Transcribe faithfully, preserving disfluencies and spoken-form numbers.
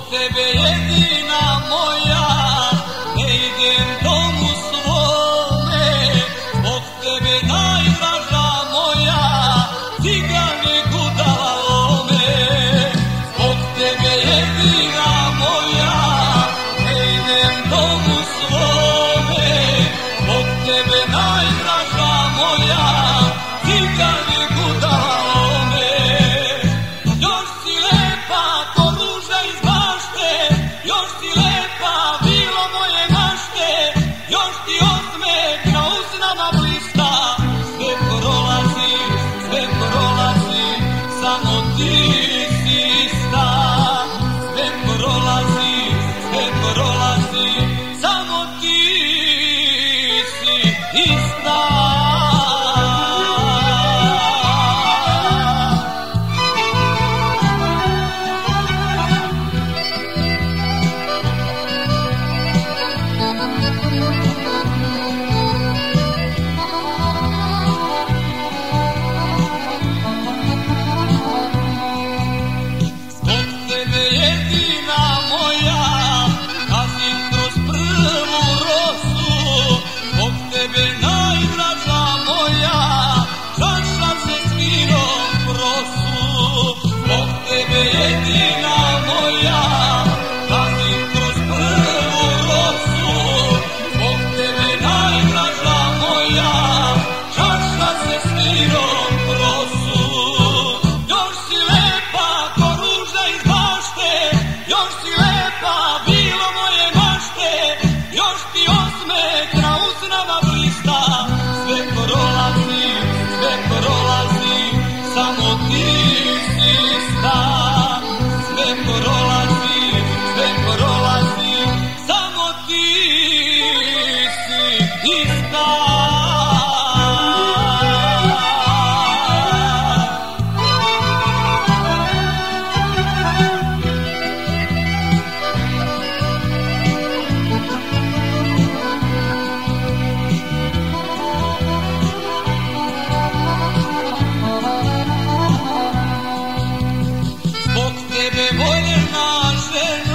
tebe jedina moja, ne idem domu svome, zbog tebe najdraža moja, cigani gudala lome. Zbog tebe jedina moja, ne idem domu svome, zbog tebe najdraža moja, cigani gudala lome. Još si lepa ko ruža iz bašte, još si lepa bilo moje mašte, još ti osmeh na usnama blista. Sve prolazi, sve prolazi, samo ti si ista. Sve prolazi, sve prolazi, samo ti si ista. Jedina moja, pazim kroz prvu rosu, zbog tebe najdraža moja, čaša se s vinom prosu. Još si lepa ko ruža iz bašte, još si lepa bilo moje mašte, još ti osmeh na usnama blista. Sve prolazi, sve prolazi, samo ti si ista. Sve prolazi, sve prolazi, samo ti si ista. Zbog tebe voljena žena,